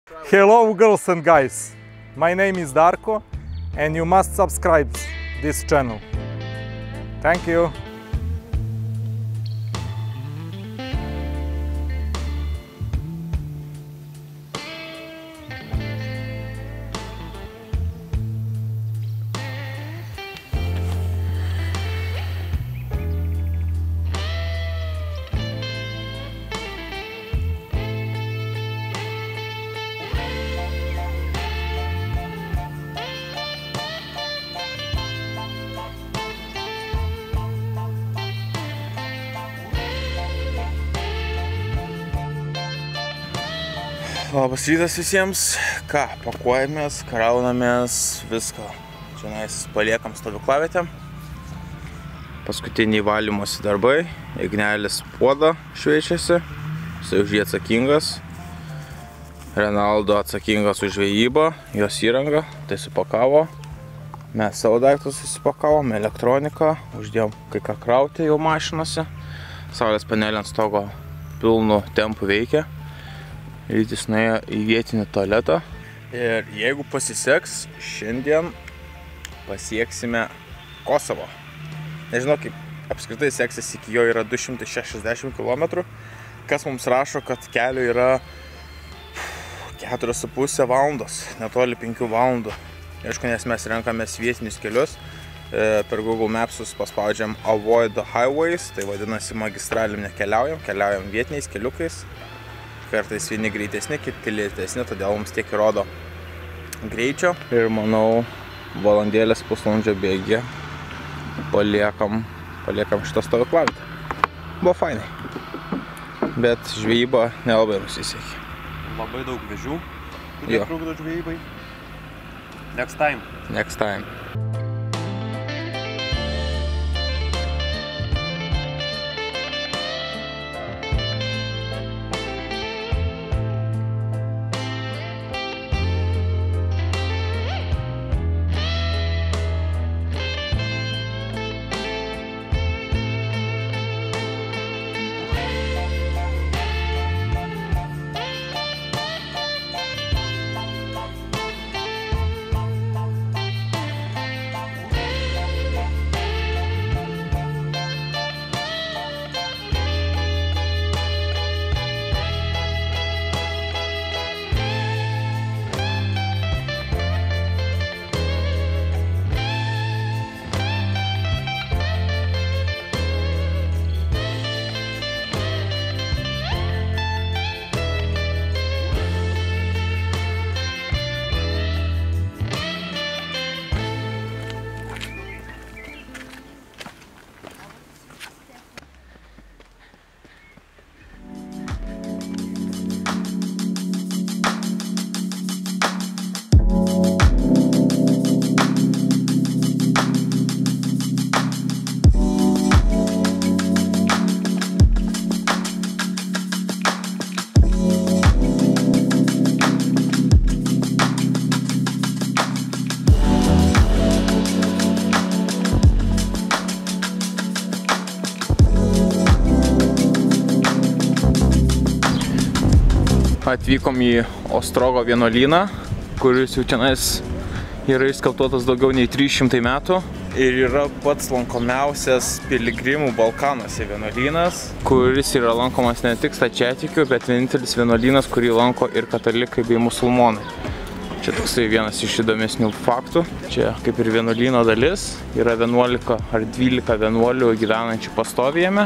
Hello girls and guys, my name is Darko and you must subscribe this channel. Thank you. Labas rytas visiems, ką, pakuojamės, kraunamės, viską. Čia paliekam stovyklavietę. Paskutiniai valymosi darbai, Ignelis puodą šveičiasi, jisai už jį atsakingas. Renaldo atsakingas už žvejybą, jos įrangą, tai supakavo. Mes savo daiktus susipakavom, elektroniką, uždėjom kai ką krauti jau mašinose. Saulės panelė ant stogo pilnu tempu veikia. Rytis nuėjo į vietinį tualetą. Ir jeigu pasiseks, šiandien pasieksime Kosovo. Nežinau, kaip apskritai seksis, iki jo yra 260 km. Kas mums rašo, kad kelio yra 4,5 valandos, netoli 5 valandų. Aišku, nes mes renkamės vietinius kelius. Per Google Mapsus paspaudžiam Avoid the Highways, tai vadinasi magistralim nekeliaujam, keliaujam vietiniais keliukais. Kartais vieni greitesni, kiti lėtesni, todėl mums tiek įrodo greičio. Ir manau, valandėlės pusvalandžio bėgyje paliekam šitą stovyklavietę. Buvo fainai. Bet žvejyba nelabai nusisekė. Labai daug vėžių, kurie trukdo žvejybai. Next time. Next time. Atvykom į Ostrogo vienuolyną, kuris jau tenais yra išskeltuotas daugiau nei 300 metų. Ir yra pats lankomiausias piligrimų Balkanuose vienuolynas, kuris yra lankomas ne tik stačiatikių, bet vienintelis vienuolynas, kurį lanko ir katalikai bei musulmonai. Čia toksai vienas iš įdomesnių faktų. Čia kaip ir vienuolyno dalis, yra 11 ar 12 vienuolių gyvenančių pastovijame.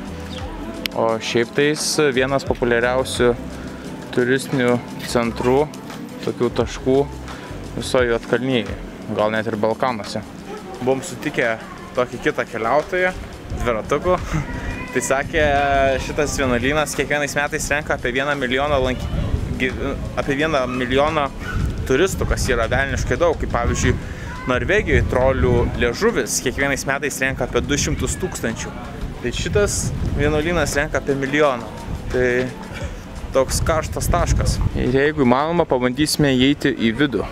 O šiaip tais vienas populiariausių turistinių centrų, tokių taškų visoje Juodkalnijoje, gal net ir Balkanuose. Buvom sutikę tokį kitą keliautoją, dviratuku. Tai sakė, šitas vienuolynas kiekvienais metais renka apie 1 milijoną turistų, kas yra velniškai daug. Kaip pavyzdžiui, Norvegijoje trolių liežuvis kiekvienais metais renka apie 200 000. Tai šitas vienuolynas renka apie 1 milijoną. Tai toks karštas taškas. Ir jeigu įmanoma, pabandysime įeiti į vidų.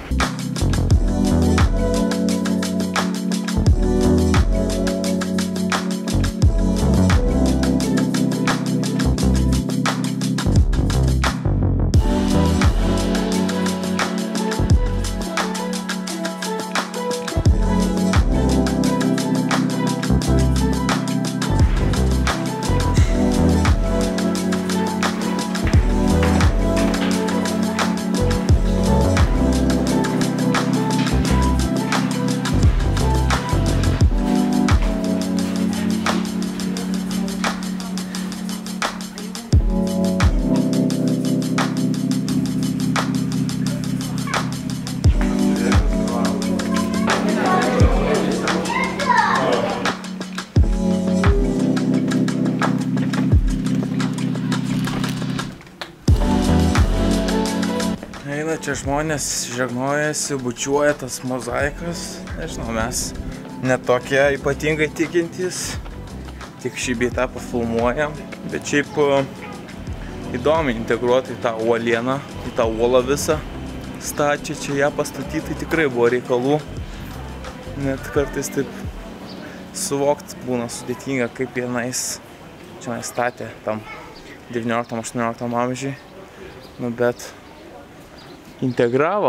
Eina čia žmonės, žegnojasi, bučiuoja tas mozaikas. Nežinau, mes netokie ypatingai tikintys. Tik šį bei tą pafilmuojam. Bet šiaip įdomi integruoti į tą uolieną, į tą uolą visą. Stačią čia ją pastatyti, tai tikrai buvo reikalų. Net kartais taip suvokti būna sudėtinga, kaip vienais čia statė tam 19-18 amžiui. Nu, bet integravo.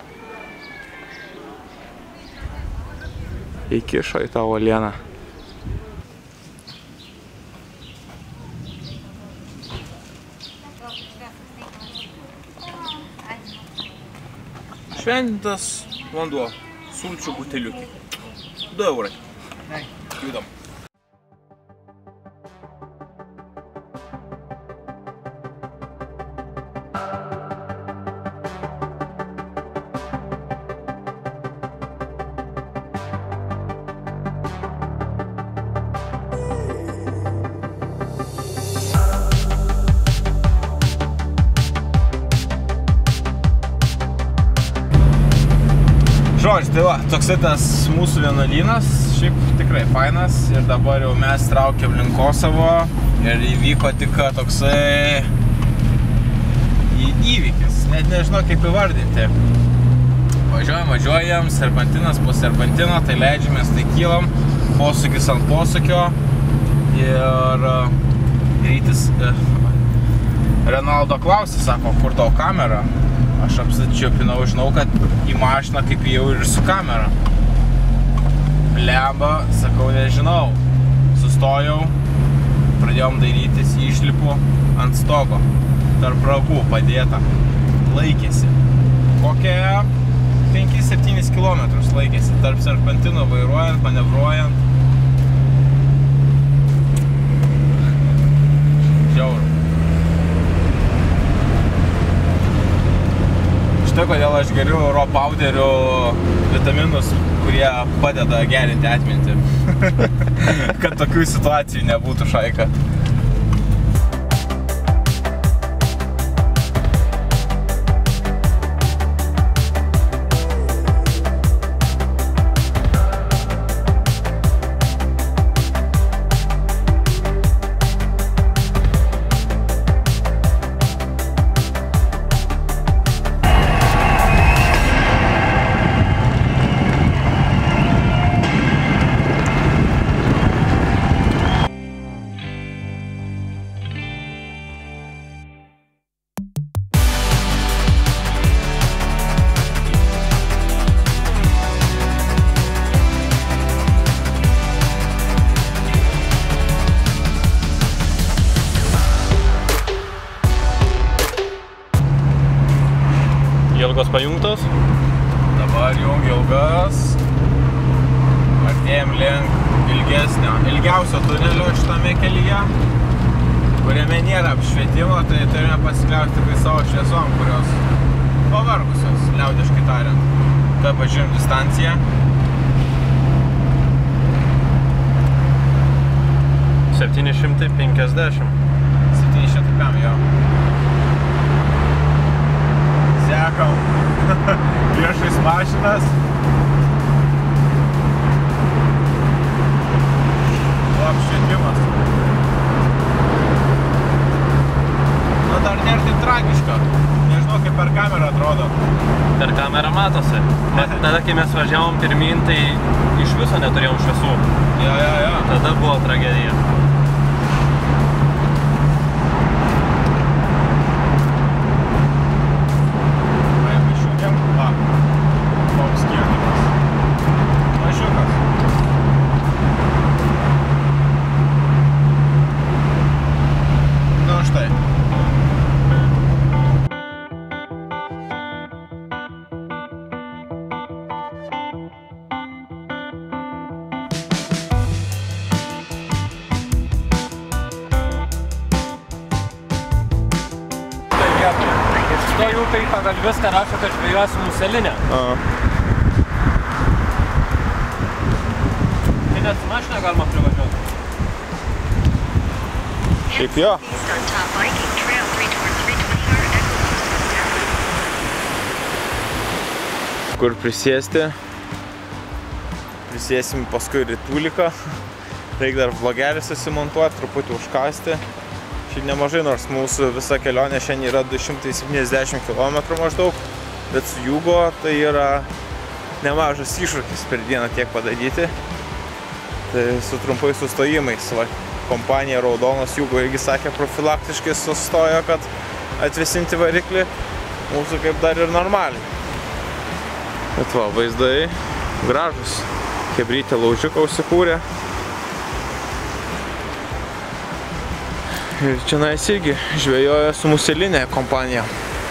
Įkišo į tą uolieną. Šventintas vanduo, sulčių buteliukai. 2 eurai. Judam. Žodžiu, tai va, toksai tas mūsų vienuolynas, šiaip tikrai fainas ir dabar jau mes traukiam link Kosovo ir įvyko tik toksai įvykis, net nežinau kaip įvardinti. Važiuojam, serpantinas po serpantino, tai leidžiamės, tai kylam, posūkis ant posūkio ir rytis Renaldo klausė, sako, kur tavo kamera? Aš apsičiopinau, žinau, kad į mašiną kaip jau ir su kamera. Blemba, sakau, nežinau. Sustojau, pradėjom dairytis, išlipu ant stogo. Tarp ragų padėta. Laikėsi. Kokie 5-7 kilometrus laikėsi. Tarp serpantino vairuojant, manevruojant. Žiauru. Štai kodėl aš geriu raw powderių vitaminus, kurie padeda gerinti atmintį. Kad tokių situacijų nebūtų šaika. Ilgos pajungtos. Dabar jungiu ilgas. Artėjom link ilgiausio tunelio šitame kelyje, kuriame nėra apšvietimo, tai turime pasikliauti tikrai savo šviesom, kurios pavargusios, liaudiškai tariant. Tai pažiūrėjom distanciją. 750. 700 km, jo. Sekam priešais mašinas. Apšvietimas. Na, dar nėra taip tragiška. Nežinau, kaip per kamerą atrodo. Per kamerą matosi. Bet tada, kai mes važiavom pirmyn, tai iš viso neturėjom šviesų. Jo. Tada buvo tragedija. Šitoj upėj pagal viską rašo, kad žvejosi muselinė. Tai net su mašina galima privažiuoti. Šiaip jo. kur prisėsti. Prisėsim paskui rytuliką. Reikia dar vlogelį susimontuoti, truputį užkasti. Šiaip nemažai, nors mūsų visa kelionė šiandien yra 270 km maždaug, bet su Jugo tai yra nemažas iššūkis per dieną tiek padaryti. Tai su trumpai sustojimais. Va, kompanija Raudonas Jugo irgi sakė profilaktiškai sustojo, kad atvesinti variklį. Mūsų kaip dar ir normaliai. Bet va, vaizdai gražus. Chebrytė laužiuką užsikūrė. Ir čia nais irgi žvejoja su muselinė kompanija.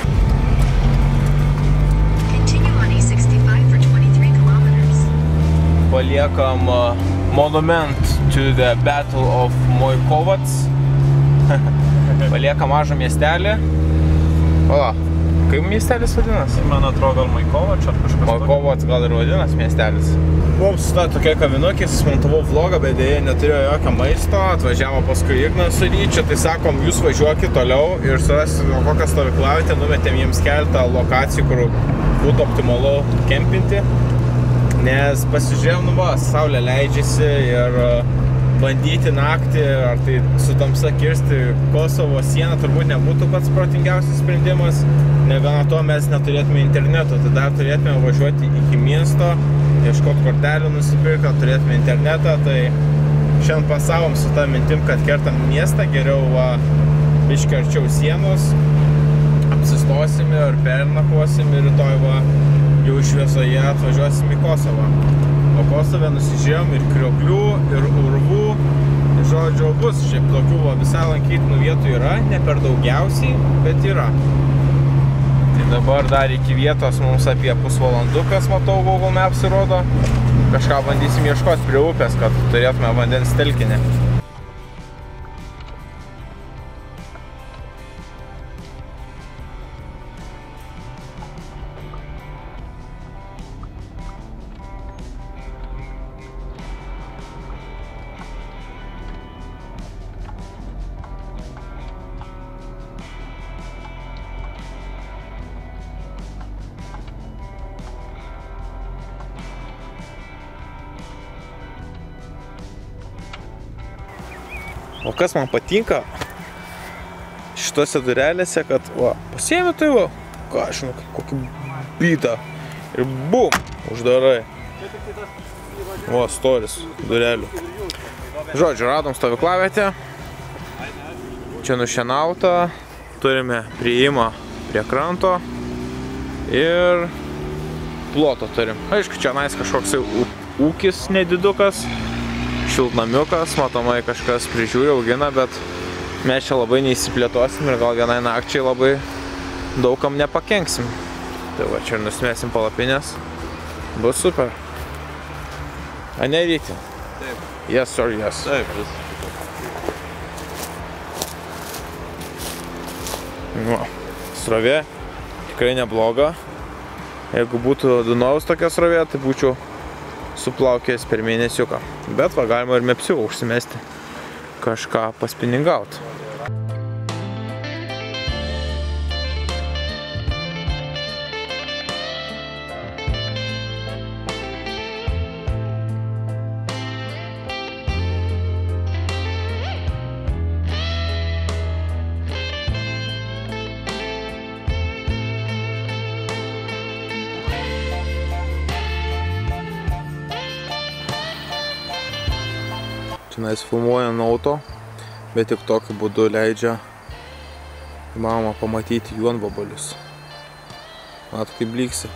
Paliekam monument to the Battle of Mojkovats. Paliekam mažą miestelį. Pala, kaip miestelis vadinasi? Man atrodo, gal Mojkovač ar kažkas. Mojkovats gal ir vadinasi miestelis. Buvom su ta tokia kavinukė, susmontavau vlogą, bet dėja neturėjo jokio maisto. Atvažiavo paskui Ignas su Ryčiu, tai sakom, jūs važiuokit toliau ir surasti kokią stovyklavietę, numetėm jiems keletą lokacijų, kur būtų optimalu kempinti. Nes pasižiūrėjom, nu va, saulė leidžiasi ir bandyti naktį, ar tai su tamsa kirsti Kosovo sieną turbūt nebūtų pats protingiausias sprendimas. Negana to mes neturėtume interneto, tai dar turėtume važiuoti iki miesto, ieškoti kortelių nusipirkę, turėtume internetą, tai šiandien pasavom su tą mintim, kad kertam miestą, geriau biškį arčiau sienos, apsistosim ir pernakvosim ir rytoj jau šviesoje atvažiuosim į Kosovą. O Kosove nusižiūrėjom ir krioklių, ir urvų, žodžiu, bus šiaip tokių visai lankytinų vietų yra, ne per daugiausiai, bet yra. Tai dabar dar iki vietos mums apie pusvalandukas, matau, Google Maps rodo. Kažką bandysim ieškoti prie upės, kad turėtume vandens telkinį. O kas man patinka šitose durelėse, kad pasiėmė tai ką aš žinau, kokį bytą ir bum, uždarai. Storis durelių. Žodžiu, radom stovyklavietę. Čia nušienauta. Turime priėjimą prie kranto ir ploto turim. Aišku, čia nais kažkoks ūkis nedidukas. Šiltnamiukas, matomai kažkas prižiūri, augina, bet mes čia labai neįsiplėtosim ir gal vienai nakčiai labai daugam nepakenksim. Tai va, čia ir nusimėsim palapinės. Bus super. A ne, Ryti? Taip. Yes, sir, yes. Taip, Srovė tikrai nebloga. Jeigu būtų Dunojaus tokia srovė, tai būčiau suplaukęs per mėnesiuką. Bet va, galima ir mepsiuką užsimesti, kažką paspiningauti. Čionais filmuoja auto, bet tik tokiu būdu leidžia įmanoma pamatyti juonvabalius. Matot, kaip blyksi.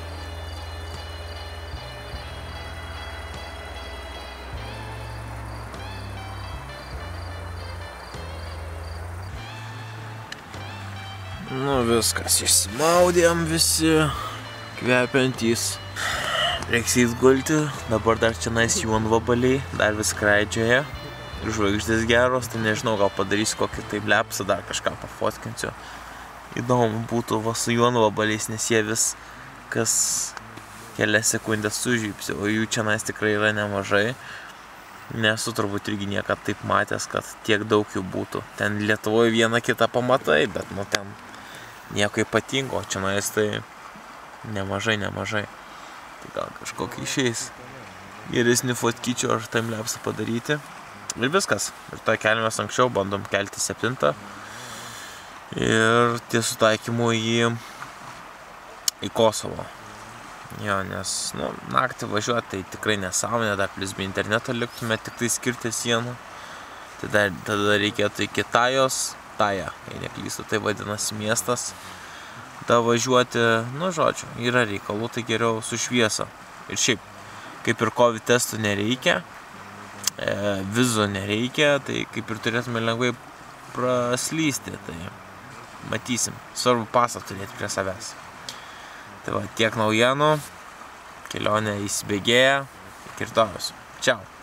Nu viskas, išsimaudėm visi, kvepiantys. Reiks eit gulti, dabar dar čionais juonvabaliai, dar vis skraidžioja. Ir žvaigždės geros, tai nežinau, gal padarysiu kokį taip lepsą, dar kažką pafotkinsiu. Įdomu būtų va su juonvabaliais, nes jie vis kas kelias sekundės sužypsi, o jų čionais tikrai yra nemažai. Nesu turbūt irgi niekad taip matęs, kad tiek daug jų būtų. Ten Lietuvoje vieną kitą pamatai, bet nu ten nieko ypatingo, čionais tai nemažai. Tai gal kažkokį išeis geresnį fotkyčių ar timelapsą padaryti. Ir viskas. Ir to keliamės anksčiau, bandom kelti 7. Ir ties sutaikymu į Kosovo. Jo, nes naktį važiuoti tai tikrai nesąmonė, dar plus be interneto liktume tik tai skirti sienų. Tada reikėtų iki Taja, jei neklystu, tai vadinasi miestas. Tada važiuoti, žodžiu, yra reikalų, tai geriau su šviesa. Ir šiaip, kaip ir COVID testų nereikia, vizų nereikia, tai kaip ir turėtume lengvai praslysti, tai matysim. Svarbu pasą turėti prie savęs. Tai va, tiek naujienų, kelionė įsibėgėja, iki rytojaus. Čiau.